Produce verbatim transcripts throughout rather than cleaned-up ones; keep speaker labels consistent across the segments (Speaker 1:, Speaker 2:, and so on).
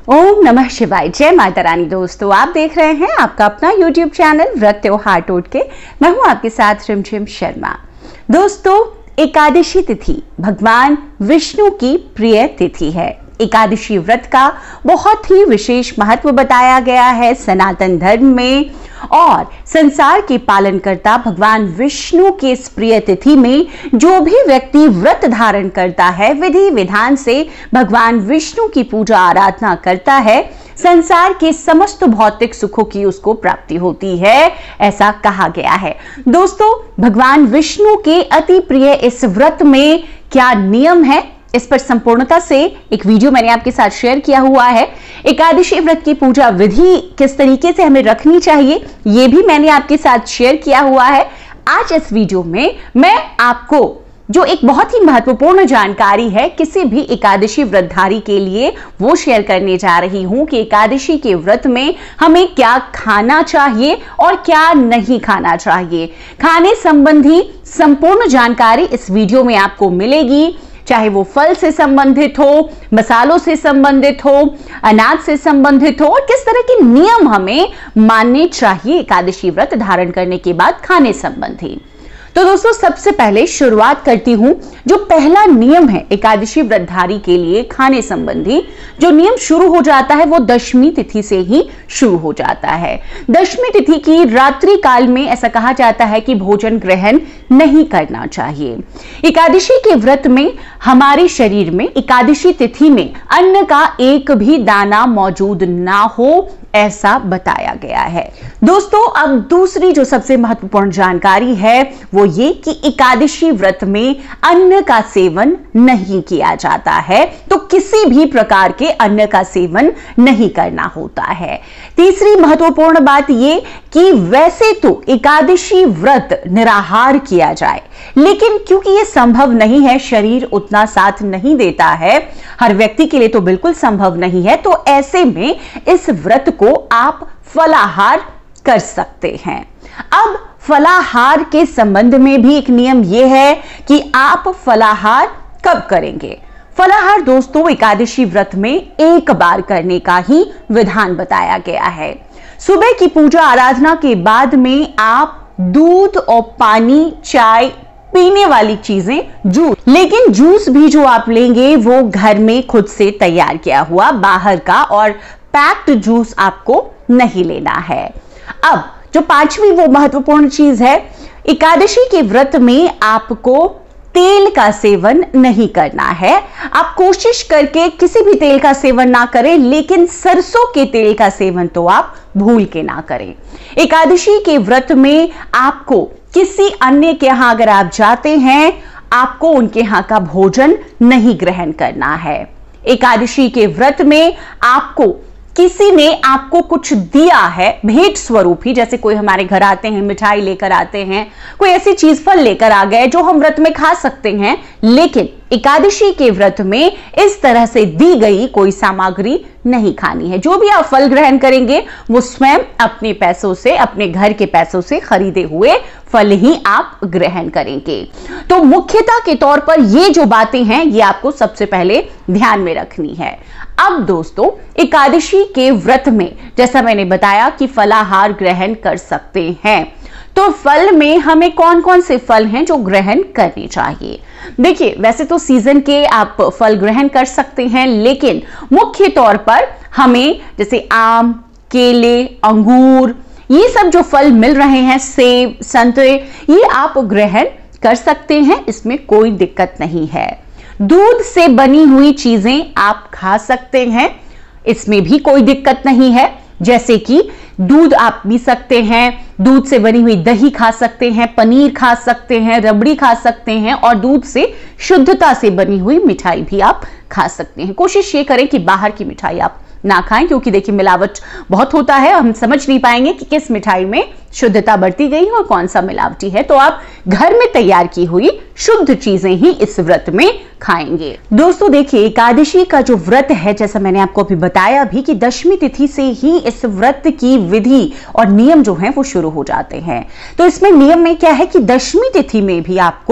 Speaker 1: ओम नमः शिवाय। जय माता रानी। दोस्तों, आप देख रहे हैं आपका अपना यूट्यूब चैनल व्रत त्योहार टोटके। मैं हूं आपके साथ रिमझिम शर्मा। दोस्तों, एकादशी तिथि भगवान विष्णु की प्रिय तिथि है। एकादशी व्रत का बहुत ही विशेष महत्व बताया गया है सनातन धर्म में, और संसार के पालनकर्ता भगवान विष्णु के इस प्रिय तिथि में जो भी व्यक्ति व्रत धारण करता है, विधि विधान से भगवान विष्णु की पूजा आराधना करता है, संसार के समस्त भौतिक सुखों की उसको प्राप्ति होती है, ऐसा कहा गया है। दोस्तों, भगवान विष्णु के अति प्रिय इस व्रत में क्या नियम है, इस पर संपूर्णता से एक वीडियो मैंने आपके साथ शेयर किया हुआ है। एकादशी व्रत की पूजा विधि किस तरीके से हमें रखनी चाहिए, यह भी मैंने आपके साथ शेयर किया हुआ है। आज इस वीडियो में मैं आपको जो एक बहुत ही महत्वपूर्ण जानकारी है किसी भी एकादशी व्रतधारी के लिए, वो शेयर करने जा रही हूं कि एकादशी के व्रत में हमें क्या खाना चाहिए और क्या नहीं खाना चाहिए। खाने संबंधी संपूर्ण जानकारी इस वीडियो में आपको मिलेगी, चाहे वो फल से संबंधित हो, मसालों से संबंधित हो, अनाज से संबंधित हो, और किस तरह के नियम हमें मानने चाहिए एकादशी व्रत धारण करने के बाद खाने संबंधी। तो दोस्तों, सबसे पहले शुरुआत करती हूं। जो पहला नियम है एकादशी व्रतधारी के लिए खाने संबंधी, जो नियम शुरू हो जाता है वो दशमी तिथि से ही शुरू हो जाता है। दशमी तिथि की रात्रि काल में ऐसा कहा जाता है कि भोजन ग्रहण नहीं करना चाहिए। एकादशी के व्रत में हमारे शरीर में एकादशी तिथि में अन्न का एक भी दाना मौजूद ना हो, ऐसा बताया गया है। दोस्तों, अब दूसरी जो सबसे महत्वपूर्ण जानकारी है वो ये कि एकादशी व्रत में अन्न का सेवन नहीं किया जाता है, तो किसी भी प्रकार के अन्न का सेवन नहीं करना होता है। तीसरी महत्वपूर्ण बात ये कि वैसे तो एकादशी व्रत निराहार किया जाए, लेकिन क्योंकि ये संभव नहीं है, शरीर उतना साथ नहीं देता है, हर व्यक्ति के लिए तो बिल्कुल संभव नहीं है, तो ऐसे में इस व्रत को आप फलाहार कर सकते हैं। अब फलाहार के संबंध में भी एक नियम यह है कि आप फलाहार कब करेंगे। फलाहार दोस्तों एकादशी व्रत में एक बार करने का ही विधान बताया गया है। सुबह की पूजा आराधना के बाद में आप दूध और पानी, चाय, पीने वाली चीजें, जूस, लेकिन जूस भी जो आप लेंगे वो घर में खुद से तैयार किया हुआ, बाहर का और पैक्ड जूस आपको नहीं लेना है। अब जो पांचवी वो महत्वपूर्ण चीज है, एकादशी के व्रत में आपको तेल का सेवन नहीं करना है। आप कोशिश करके किसी भी तेल का सेवन ना करें, लेकिन सरसों के तेल का सेवन तो आप भूल के ना करें। एकादशी के व्रत में आपको किसी अन्य के यहां अगर आप जाते हैं, आपको उनके यहां का भोजन नहीं ग्रहण करना है। एकादशी के व्रत में आपको किसी ने आपको कुछ दिया है भेंट स्वरूप ही, जैसे कोई हमारे घर आते हैं, मिठाई लेकर आते हैं, कोई ऐसी चीज फल लेकर आ गए जो हम व्रत में खा सकते हैं, लेकिन एकादशी के व्रत में इस तरह से दी गई कोई सामग्री नहीं खानी है। जो भी आप फल ग्रहण करेंगे वो स्वयं अपने पैसों से, अपने घर के पैसों से खरीदे हुए फल ही आप ग्रहण करेंगे। तो मुख्यतः के तौर पर ये जो बातें हैं ये आपको सबसे पहले ध्यान में रखनी है। अब दोस्तों, एकादशी के व्रत में जैसा मैंने बताया कि फलाहार ग्रहण कर सकते हैं, तो फल में हमें कौन कौन से फल हैं जो ग्रहण करने चाहिए। देखिए, वैसे तो सीजन के आप फल ग्रहण कर सकते हैं, लेकिन मुख्य तौर पर हमें जैसे आम, केले, अंगूर, ये सब जो फल मिल रहे हैं, सेब, संतरे, ये आप ग्रहण कर सकते हैं, इसमें कोई दिक्कत नहीं है। दूध से बनी हुई चीजें आप खा सकते हैं, इसमें भी कोई दिक्कत नहीं है। जैसे कि दूध आप पी सकते हैं, दूध से बनी हुई दही खा सकते हैं, पनीर खा सकते हैं, रबड़ी खा सकते हैं, और दूध से शुद्धता से बनी हुई मिठाई भी आप खा सकते हैं। कोशिश ये करें कि बाहर की मिठाई आप ना खाएं, क्योंकि देखिए मिलावट बहुत होता है, हम समझ नहीं पाएंगे कि किस मिठाई में शुद्धता बरती गई है और कौन सा मिलावटी है। तो आप घर में तैयार की हुई शुद्ध चीजें ही इस व्रत में खाएंगे। दोस्तों देखिए, एकादशी का जो व्रत है, जैसा मैंने आपको अभी बताया भी कि दशमी तिथि से ही इस व्रत की विधि और नियम जो है वो शुरू हो जाते हैं। तो इसमें नियम में क्या है कि दशमी तिथि में भी आपको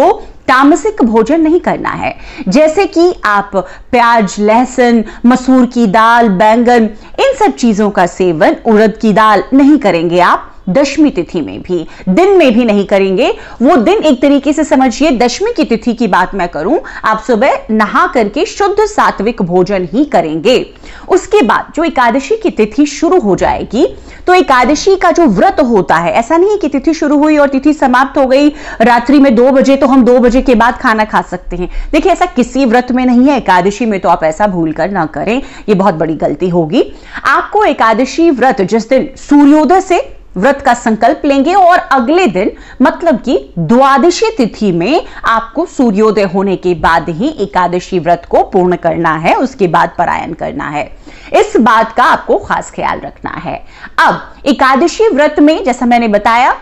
Speaker 1: तामसिक भोजन नहीं करना है, जैसे कि आप प्याज, लहसुन, मसूर की दाल, बैंगन, इन सब चीजों का सेवन, उड़द की दाल नहीं करेंगे आप। दशमी तिथि में भी, दिन में भी नहीं करेंगे। वो दिन एक तरीके से समझिए, दशमी की तिथि की बात मैं करूं, आप सुबह नहा करके शुद्ध सात्विक भोजन ही करेंगे। उसके बाद जो एकादशी की तिथि शुरू हो जाएगी, तो एकादशी का जो व्रत होता है, ऐसा नहीं है कि तिथि शुरू हुई और तिथि समाप्त हो गई रात्रि में दो बजे तो हम दो बजे के बाद खाना खा सकते हैं। देखिए, ऐसा किसी व्रत में नहीं है, एकादशी में तो आप ऐसा भूल कर ना करें, ये बहुत बड़ी गलती होगी। आपको एकादशी व्रत जिस दिन सूर्योदय से व्रत का संकल्प लेंगे और अगले दिन मतलब कि द्वादशी तिथि में आपको सूर्योदय होने के बाद ही एकादशी व्रत को पूर्ण करना है, उसके बाद परायण करना है। इस बात का आपको खास ख्याल रखना है। अब एकादशी व्रत में जैसा मैंने बताया,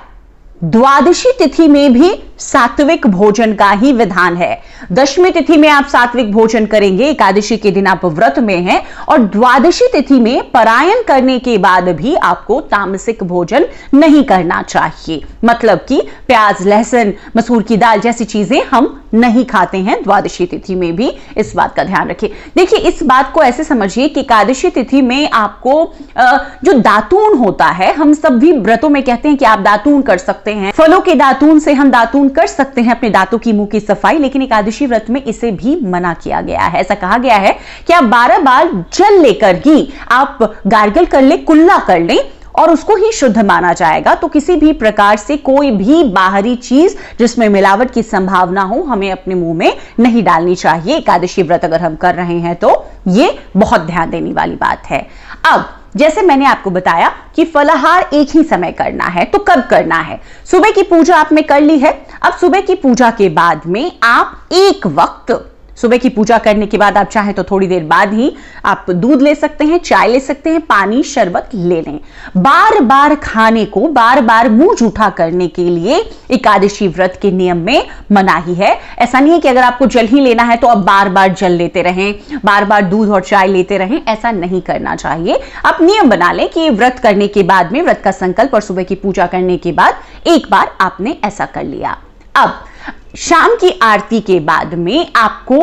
Speaker 1: द्वादशी तिथि में भी सात्विक भोजन का ही विधान है। दशमी तिथि में आप सात्विक भोजन करेंगे, एकादशी के दिन आप व्रत में हैं, और द्वादशी तिथि में परायण करने के बाद भी आपको तामसिक भोजन नहीं करना चाहिए। मतलब कि प्याज, लहसुन, मसूर की दाल जैसी चीजें हम नहीं खाते हैं द्वादशी तिथि में भी, इस बात का ध्यान रखिए। देखिए, इस बात को ऐसे समझिए कि एकादशी तिथि में आपको जो दातून होता है, हम सब भी व्रतों में कहते हैं कि आप दातून कर सकते हैं, फलों के दातून से हम दातून कर सकते हैं अपने दांतों की, मुंह की सफाई, लेकिन एकादशी व्रत में इसे भी मना किया गया है। ऐसा कहा गया है कि आप बारह बार जल लेकर ही आप गार्गल कर ले, कुल्ला कर ले, और उसको ही शुद्ध माना जाएगा। तो किसी भी प्रकार से कोई भी बाहरी चीज जिसमें मिलावट की संभावना हो, हमें अपने मुंह में नहीं डालनी चाहिए एकादशी व्रत अगर हम कर रहे हैं तो। ये बहुत ध्यान देने वाली बात है। अब जैसे मैंने आपको बताया कि फलाहार एक ही समय करना है, तो कब करना है? सुबह की पूजा आपने कर ली है। अब सुबह की पूजा के बाद में आप एक वक्त, सुबह की पूजा करने के बाद आप चाहें तो थोड़ी देर बाद ही आप दूध ले सकते हैं, चाय ले सकते हैं, पानी, शरबत ले लें। बार बार खाने को बार बार मुंह जूठा करने के लिए एकादशी व्रत के नियम में मनाही है। ऐसा नहीं है कि अगर आपको जल ही लेना है तो आप बार बार जल लेते रहें, बार बार दूध और चाय लेते रहें, ऐसा नहीं करना चाहिए। आप नियम बना लें कि व्रत करने के बाद में, व्रत का संकल्प और सुबह की पूजा करने के बाद एक बार आपने ऐसा कर लिया। अब शाम की आरती के बाद में आपको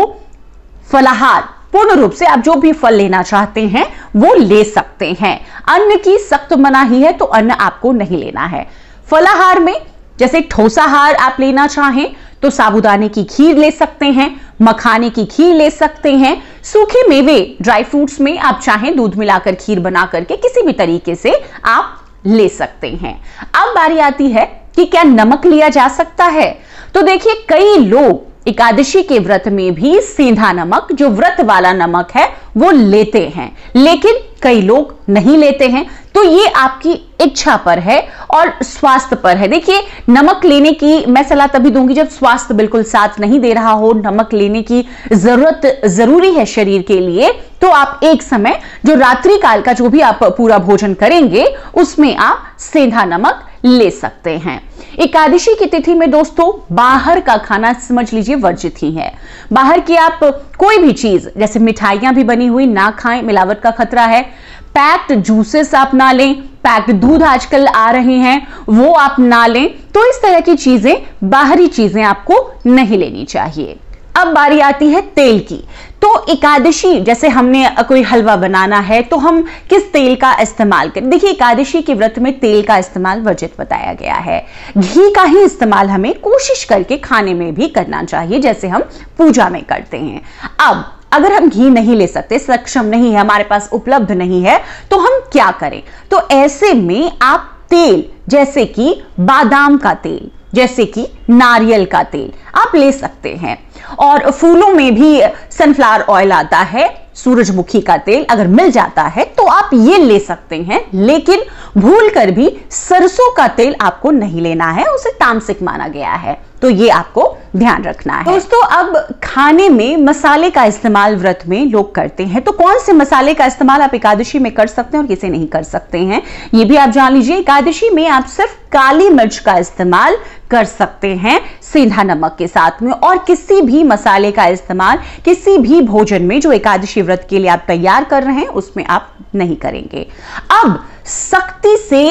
Speaker 1: फलाहार पूर्ण रूप से, आप जो भी फल लेना चाहते हैं वो ले सकते हैं। अन्न की सख्त मनाही है, तो अन्न आपको नहीं लेना है। फलाहार में जैसे ठोसाहार आप लेना चाहें तो साबूदाने की खीर ले सकते हैं, मखाने की खीर ले सकते हैं, सूखे मेवे, ड्राई फ्रूट्स में आप चाहें दूध मिलाकर खीर बना करके किसी भी तरीके से आप ले सकते हैं। अब बारी आती है कि क्या नमक लिया जा सकता है? तो देखिए, कई लोग एकादशी के व्रत में भी सेंधा नमक, जो व्रत वाला नमक है, वो लेते हैं, लेकिन कई लोग नहीं लेते हैं। तो ये आपकी इच्छा पर है और स्वास्थ्य पर है। देखिए, नमक लेने की मैं सलाह तभी दूंगी जब स्वास्थ्य बिल्कुल साथ नहीं दे रहा हो, नमक लेने की जरूरत जरूरी है शरीर के लिए, तो आप एक समय जो रात्रि काल का जो भी आप पूरा भोजन करेंगे उसमें आप सेंधा नमक ले सकते हैं। एकादशी की तिथि में दोस्तों बाहर का खाना समझ लीजिए वर्जित ही है। बाहर की आप कोई भी चीज, जैसे मिठाइयां भी बनी हुई ना खाएं, मिलावट का खतरा है। पैक्ड जूसेस आप ना लें, पैक्ड दूध आजकल आ रहे हैं वो आप ना लें। तो इस तरह की चीजें, बाहरी चीजें आपको नहीं लेनी चाहिए। अब बारी आती है तेल की। तो एकादशी, जैसे हमने कोई हलवा बनाना है तो हम किस तेल का इस्तेमाल करें? देखिए, एकादशी के व्रत में तेल का इस्तेमाल वर्जित बताया गया है। घी का ही इस्तेमाल हमें कोशिश करके खाने में भी करना चाहिए, जैसे हम पूजा में करते हैं। अब अगर हम घी नहीं ले सकते, सक्षम नहीं है, हमारे पास उपलब्ध नहीं है, तो हम क्या करें? तो ऐसे में आप तेल, जैसे कि बादाम का तेल, जैसे कि नारियल का तेल आप ले सकते हैं। और फूलों में भी सनफ्लावर ऑयल आता है, सूरजमुखी का तेल अगर मिल जाता है तो आप ये ले सकते हैं, लेकिन भूल कर भी सरसों का तेल आपको नहीं लेना है, उसे तामसिक माना गया है। तो ये आपको ध्यान रखना है। दोस्तों, अब खाने में मसाले का इस्तेमाल व्रत में लोग करते हैं, तो कौन से मसाले का इस्तेमाल आप एकादशी में कर सकते हैं और किसे नहीं कर सकते हैं, ये भी आप जान लीजिए। एकादशी में आप सिर्फ काली मिर्च का इस्तेमाल कर सकते हैं सेंधा नमक के साथ में, और किसी भी मसाले का इस्तेमाल किसी भी भोजन में जो एकादशी व्रत के लिए आप तैयार कर रहे हैं उसमें आप नहीं करेंगे। अब सख्ती से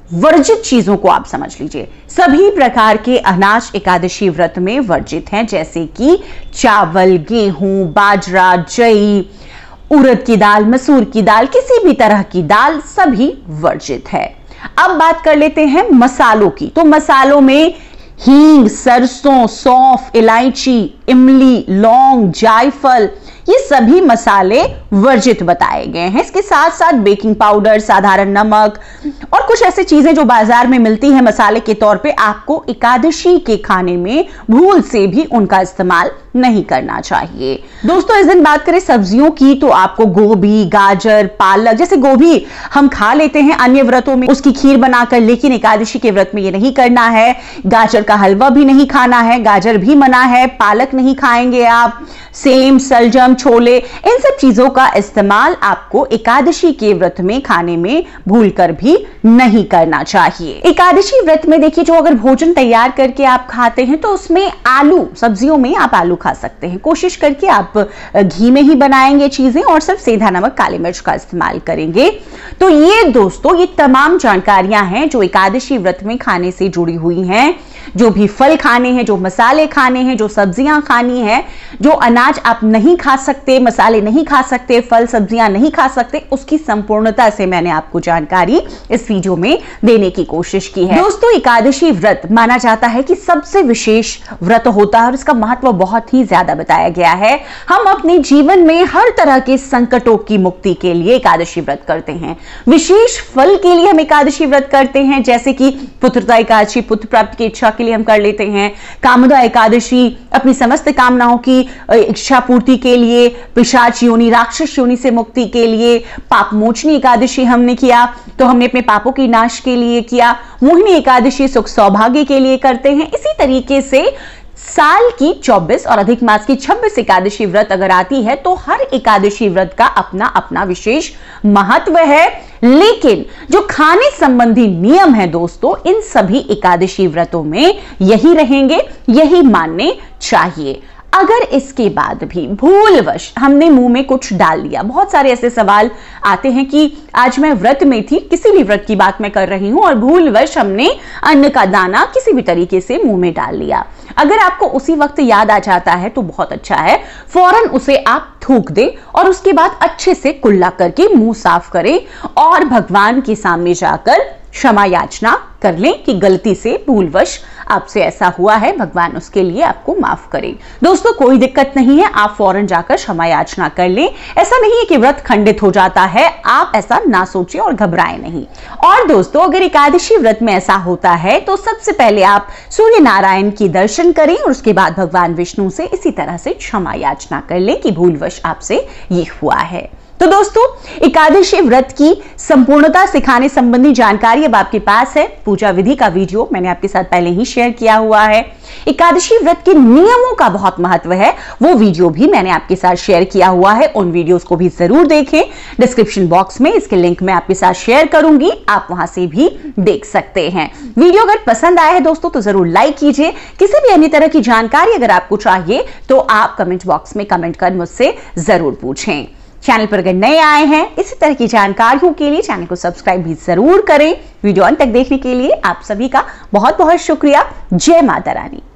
Speaker 1: वर्जित चीजों को आप समझ लीजिए। सभी प्रकार के अनाज एकादशी व्रत में वर्जित हैं, जैसे कि चावल, गेहूं, बाजरा, जई, उड़द की दाल, मसूर की दाल, किसी भी तरह की दाल, सभी वर्जित है। अब बात कर लेते हैं मसालों की। तो मसालों में हींग, सरसों, सौंफ, इलायची, इमली, लौंग, जायफल, ये सभी मसाले वर्जित बताए गए हैं। इसके साथ साथ बेकिंग पाउडर, साधारण नमक और कुछ ऐसी चीजें जो बाजार में मिलती हैं मसाले के तौर पे, आपको एकादशी के खाने में भूल से भी उनका इस्तेमाल नहीं करना चाहिए। दोस्तों, इस दिन बात करें सब्जियों की, तो आपको गोभी, गाजर, पालक, जैसे गोभी हम खा लेते हैं अन्य व्रतों में उसकी खीर बनाकर, लेकिन एकादशी के व्रत में ये नहीं करना है। गाजर का हलवा भी नहीं खाना है, गाजर भी मना है, पालक नहीं खाएंगे आप, सेम, सलजम, छोले, इन सब चीजों का इस्तेमाल आपको एकादशी के व्रत में खाने में भूलकर भी नहीं करना चाहिए। एकादशी व्रत में देखिए, जो अगर भोजन तैयार करके आप खाते हैं तो उसमें आलू, सब्जियों में आप आलू खा सकते हैं। कोशिश करके आप घी में ही बनाएंगे चीजें और सिर्फ सेंधा नमक, काली मिर्च का इस्तेमाल करेंगे। तो ये दोस्तों, ये तमाम जानकारियां हैं जो एकादशी व्रत में खाने से जुड़ी हुई हैं। जो भी फल खाने हैं, जो मसाले खाने हैं, जो सब्जियां खानी है, जो अनाज आप नहीं खा सकते, मसाले नहीं खा सकते, फल सब्जियां नहीं खा सकते, उसकी संपूर्णता से मैंने आपको जानकारी इस वीडियो में देने की कोशिश की है। दोस्तों, एकादशी व्रत माना जाता है कि सबसे विशेष व्रत होता है और इसका महत्व बहुत ही ज्यादा बताया गया है। हम अपने जीवन में हर तरह के संकटों की मुक्ति के लिए एकादशी व्रत करते हैं। विशेष फल के लिए हम एकादशी व्रत करते हैं, जैसे कि पुत्रदा एकादशी, पुत्र प्राप्ति की इच्छा के लिए हम कर लेते हैं। कामदा एकादशी अपनी समस्त कामनाओं की इच्छा पूर्ति के लिए, पिशाच योनि, राक्षस योनि से मुक्ति के लिए। पाप मोचनी एकादशी हमने किया तो हमने अपने पापों की नाश के लिए किया। मोहिनी एकादशी सुख सौभाग्य के लिए करते हैं। इसी तरीके से साल की चौबीस और अधिक मास की छब्बीस एकादशी व्रत अगर आती है तो हर एकादशी व्रत का अपना अपना विशेष महत्व है। लेकिन जो खाने संबंधी नियम है दोस्तों, इन सभी एकादशी व्रतों में यही रहेंगे, यही मानने चाहिए। अगर इसके बाद भी भूलवश हमने मुंह में कुछ डाल लिया, बहुत सारे ऐसे सवाल आते हैं कि आज मैं व्रत में थी, किसी भी व्रत की बात मैं कर रही हूं, और भूलवश हमने अन्न का दाना किसी भी तरीके से मुंह में डाल लिया। अगर आपको उसी वक्त याद आ जाता है तो बहुत अच्छा है, फौरन उसे आप थूक दें और उसके बाद अच्छे से कुल्ला करके मुंह साफ करें और भगवान के सामने जाकर क्षमा याचना कर लें कि गलती से भूलवश आपसे ऐसा हुआ है, भगवान उसके लिए आपको माफ करें। दोस्तों, कोई दिक्कत नहीं है, आप फौरन जाकर क्षमा याचना कर लें। ऐसा नहीं है कि व्रत खंडित हो जाता है, आप ऐसा ना सोचें और घबराएं नहीं। और दोस्तों, अगर एकादशी व्रत में ऐसा होता है तो सबसे पहले आप सूर्य नारायण की दर्शन करें और उसके बाद भगवान विष्णु से इसी तरह से क्षमा याचना कर लें कि भूलवश आपसे ये हुआ है। तो दोस्तों, एकादशी व्रत की संपूर्णता सिखाने संबंधी जानकारी अब आपके पास है। पूजा विधि का वीडियो मैंने आपके साथ पहले ही शेयर किया हुआ है। एकादशी व्रत के नियमों का बहुत महत्व है, वो वीडियो भी मैंने आपके साथ शेयर किया हुआ है। उन वीडियोस को भी जरूर देखें। डिस्क्रिप्शन बॉक्स में इसके लिंक मैं आपके साथ शेयर करूंगी, आप वहां से भी देख सकते हैं। वीडियो अगर पसंद आया है दोस्तों तो जरूर लाइक कीजिए। किसी भी अन्य तरह की जानकारी अगर आपको चाहिए तो आप कमेंट बॉक्स में कमेंट कर मुझसे जरूर पूछें। चैनल पर अगर नए आए हैं, इसी तरह की जानकारियों के लिए चैनल को सब्सक्राइब भी जरूर करें। वीडियो अंत तक देखने के लिए आप सभी का बहुत बहुत शुक्रिया। जय माता रानी।